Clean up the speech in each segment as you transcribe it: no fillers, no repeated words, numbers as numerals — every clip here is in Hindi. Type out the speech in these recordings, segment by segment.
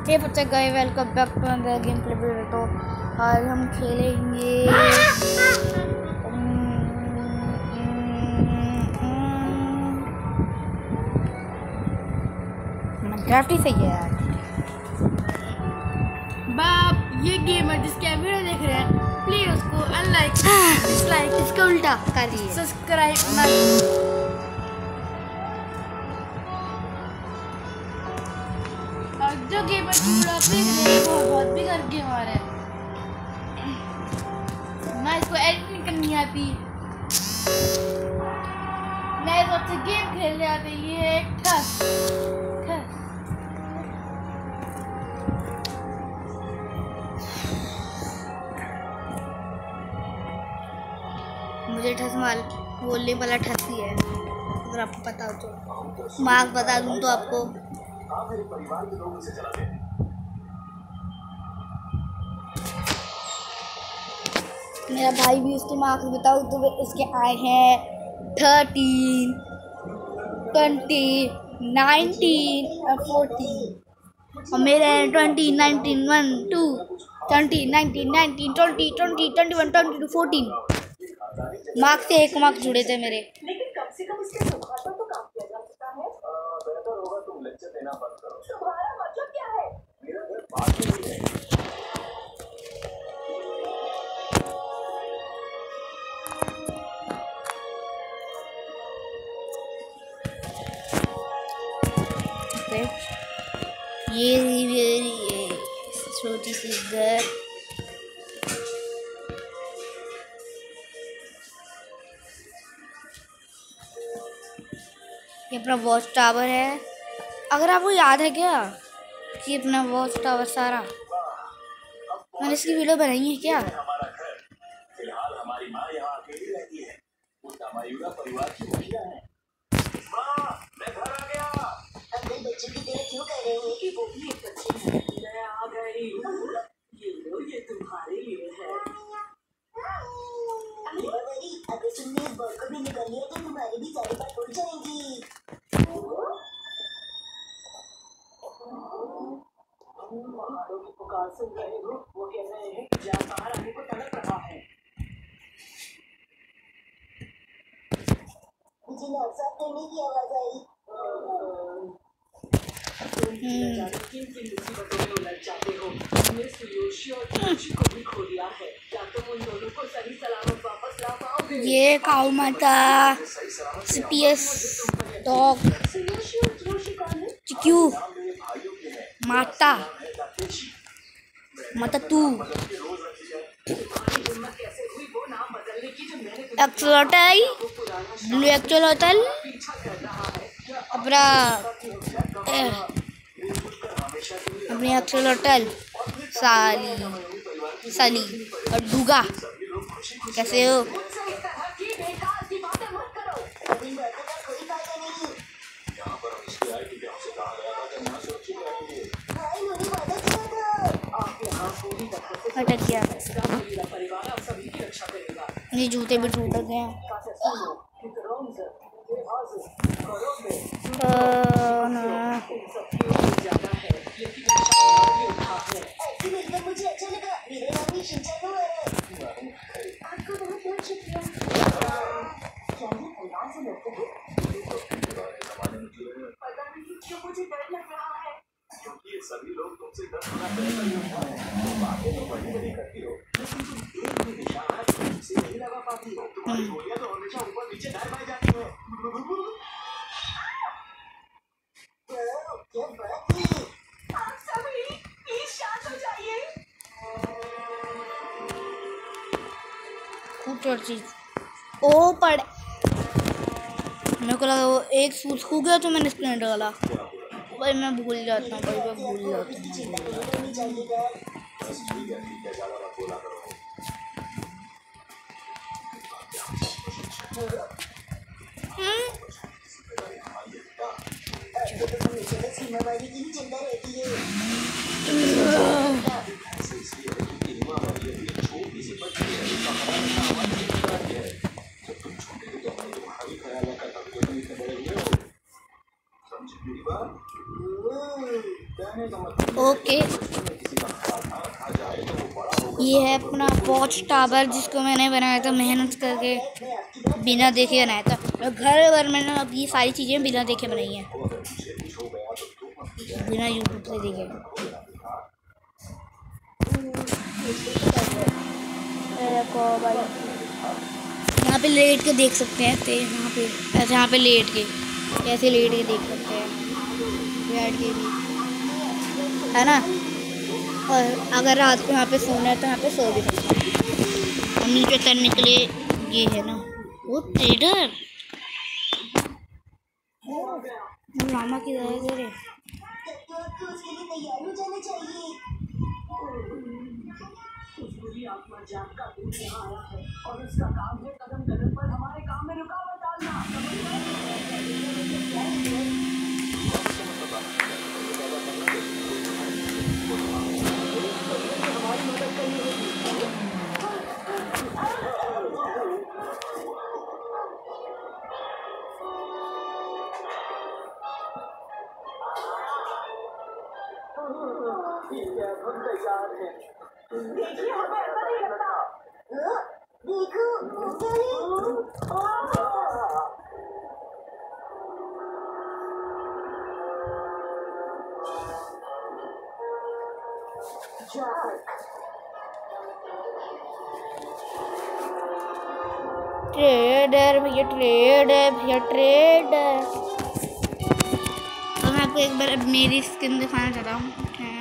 हे बच्चे गए welcome back to another gameplay video. तो आज हम खेलेंगे माइनक्राफ्ट ही सही है यार। बाप ये गेम है जिसके वीडियो देख रहे हैं, प्लीज उसको अनलाइक डिसलाइक इसका उल्टा करिए, सब्सक्राइब ना। और जो गेम है चूड़ा देख रहे हैं बहुत भी करके हमारे ना इसको एडिटिंग करनी आती, मैं सबसे गेम खेलने आते। ये है ठस ठस। मुझे ठस माल बोलने वाला ठस ही है, अगर आपको पता हो तो। मार्क बता दूं तो आपको मेरा भाई भी उसके मार्क्स बताओ तो इसके आए हैं 13, 20, 19 और 14 और मेरे 20, 19, 1, 2, 20, 19, 19, 20, 20, 21, 22, 14 मार्क्स से 1 मार्क्स जुड़े थे मेरे। लेकिन कम से कम इसके सुधार पर तो काम किया जा सकता है। बेहतर होगा तुम लेक्चर देना बंद करो। तुम्हारा मतलब क्या है? मेरा घर बात नहीं है। ये छोटी सी घर, ये अपना वॉच टावर है। अगर आपको याद है क्या कि अपना वॉच टावर सारा मैंने इसकी वीडियो बनाई है क्या? फिलहाल हमारी माँ यहाँ अकेली रहती है। उसका मायूरा परिवार की मुखिया है। माँ, मैं घर आ गया। अपने बच्चे की तरह क्यों कह रहे हो कि वो भी एक बच्चे हैं? मैं आ गई। ये लो, ये तुम्हारे लिए है। अगर तुमने इस बॉल को भी निकाल लिया तो तुम्हारी भी सारी बात उड़ जाएंगी। पहाड़ों की पुकार सुन रहे हो? वो कह रहे हैं कि जहाँ बाहर आने को तड़प रहा है। मुझे नाक साफ करने की आवाज आई। किन मुसीबतों में उलझ जाते हो? तुमने सुयोशी और जोशी को भी खो दिया है। क्या तुम उन दोनों को सही सलामत वापस ला पाओगे? ये काऊ माता सीपीएस डॉग चिक्यू माता माता तू एक्सलोटल ब्लू एक्सलोटल अपना अपनी एक्सलोटल साली साली और डूगा। कैसे हो? अटक गया, ये जूते भी टूट गए हैं। मुझे अच्छा लगा। मेरा नाम ही शिनचान है। आपका बहुत बहुत शुक्रिया। क्या ये परिवार से लड़ते हैं? पता नहीं क्यों मुझे डर लग रहा है। क्योंकि ये सभी लोग तुमसे डर बातें तो बड़ी बड़ी करती हो, लेकिन तुम एक भी निशान से नहीं लगा पाती हो। तुम्हारी गोलियां तो हमेशा ऊपर नीचे दाएं बाएं जाती है। क्या बात है? आप सभी प्लीज शांत हो जाइए। खूबसूरत चीज ओ पड़ मेरे को लगा वो एक सूट खो गया तो मैंने स्प्लेंडर डाला। भाई मैं भूल जाता हूँ, भाई मैं भूल जाता हूँ। ओ ओके, ये है अपना वॉच टावर जिसको मैंने बनाया था मेहनत करके, बिना देखे बनाया था। और घर वर मैंने अब ये सारी चीज़ें बिना देखे बनाई हैं, बिना यूट्यूब से देखे। देखो भाई, यहाँ पे लेट के देख सकते हैं, तो यहाँ पे ऐसे यहाँ पे लेट के ऐसे लेट के देख सकते हैं, बैठ के भी, है ना। और अगर रात को यहाँ पे सोना है तो यहाँ पे सो भी सकते हैं। और नीचे करने के लिए ये है ना वो ट्रेडर मामा की तरह आत्मा जाग का दूध यहाँ आया है और उसका काम है कदम कदम पर हमारे काम में रुकावट डालना। हमारी मदद करनी हम तैयार हैं। देखिए हमें ऐसा नहीं लगता। देखो ट्रेडर भैया, ट्रेडर भैया, ट्रेडर। तो मैं आपको एक बार मेरी स्किन दिखाना चाहता हूँ।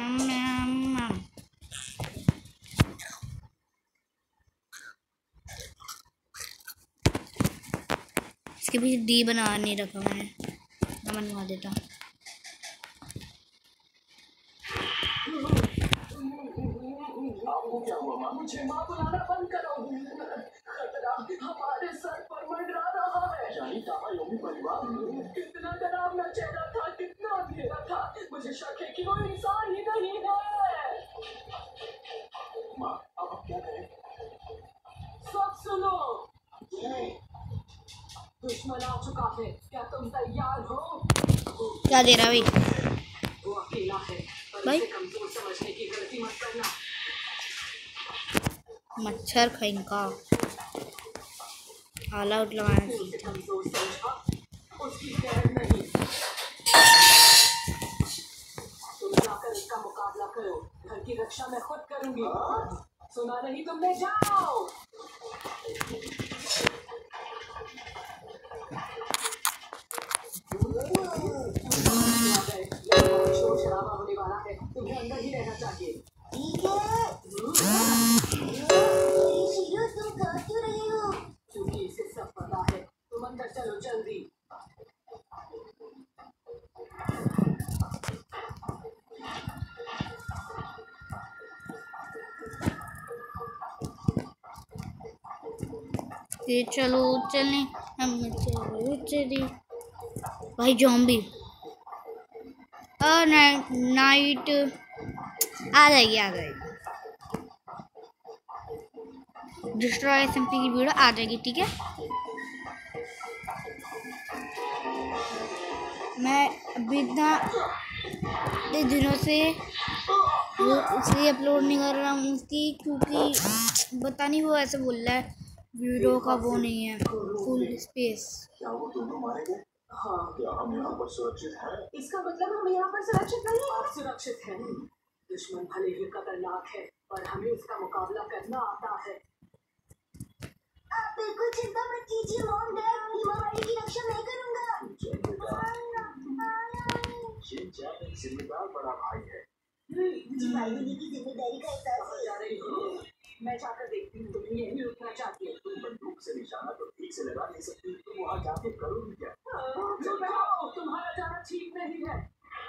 इसके पीछे डी बना नहीं रखा मैंने, बनवा देता हूँ। क्या हुआ माँ? मुझे माँ बुलाना बंद करो। खतरा हमारे सर पर मंडरा रहा है। यानी तामायोमी परिवार कितना डरावना चेहरा था, कितना अंधेरा था। मुझे शक है कि वो इंसान ही नहीं है। माँ अब हम क्या करें? सब सुनो, दुश्मन आ चुका है। क्या तुम तैयार हो? क्या दे रहा भाई? वो अकेला है, भाई कमजोर समझने की गलती मत करना। मच्छर खइंका ऑल आउट लगाना चाहिए। तुम जाकर इसका मुकाबला करो, घर की रक्षा मैं खुद करूंगी। सुना नहीं तुमने? जाओ। शोर शराबा होने वाला है, तुम्हें अंदर ही रहना चाहिए। ठीक है। तुम कहाँ क्यों रहे हो? क्योंकि इसे सब पता है। तुम अंदर चलो जल्दी। चलो चलें हम, चलो भाई जॉम्बी नाइट आ जाएगी। डिस्ट्रॉय एसएमपी की वीडियो आ जाएगी, ठीक है। मैं अभी इतने दिनों से वो इसलिए अपलोड नहीं कर रहा हूँ उसकी, क्योंकि पता नहीं वो ऐसे बोल रहा है वीडियो का वो नहीं है फुल स्पेस। क्या वो दोनों मारे गए? हाँ। क्या हम यहाँ पर सुरक्षित हैं? इसका मतलब हम यहाँ पर सुरक्षित नहीं हैं। आप सुरक्षित हैं। दुश्मन भले ही खतरनाक है, पर हमें उसका मुकाबला करना आता है। आप बिल्कुल चिंता मत कीजिए मॉम डैड, हिमालय की रक्षा मैं करूँगा। एक जिम्मेदार बड़ा भाई है। मुझे भाई होने की जिम्मेदारी का एहसास है। मैं जाकर देखती हूँ, तुम्हें यही रुकना चाहती है। तुम बंदूक से निशाना तो ठीक से लगा नहीं सकती, तुम वहाँ जाके करोगी क्या? तुम्हारा जाना ठीक नहीं है।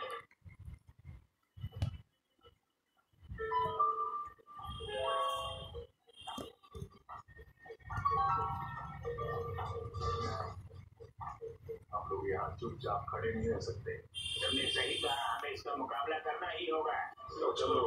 हम लोग यहाँ चुपचाप खड़े नहीं रह सकते। तुमने सही कहा, हमें इसका मुकाबला करना ही होगा। तो चलो।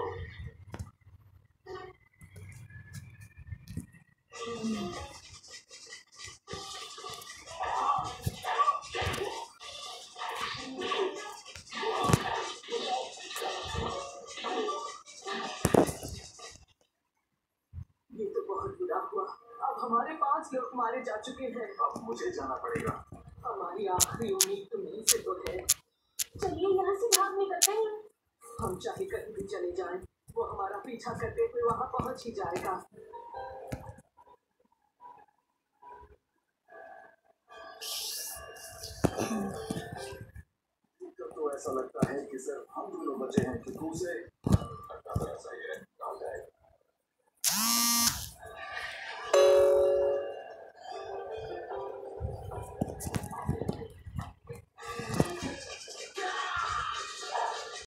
5 लोग मारे जा चुके हैं। अब मुझे जाना पड़ेगा। हमारी आखिरी उम्मीद तुम्हीं से तो है। चलिए यहाँ से भाग निकलते हैं। हम चाहे कहीं भी चले जाएं, वो हमारा पीछा करते हुए वहाँ पहुँच ही जाएगा। तो ऐसा लगता है कि सिर्फ हम दोनों बचे हैं, क्योंकि उसे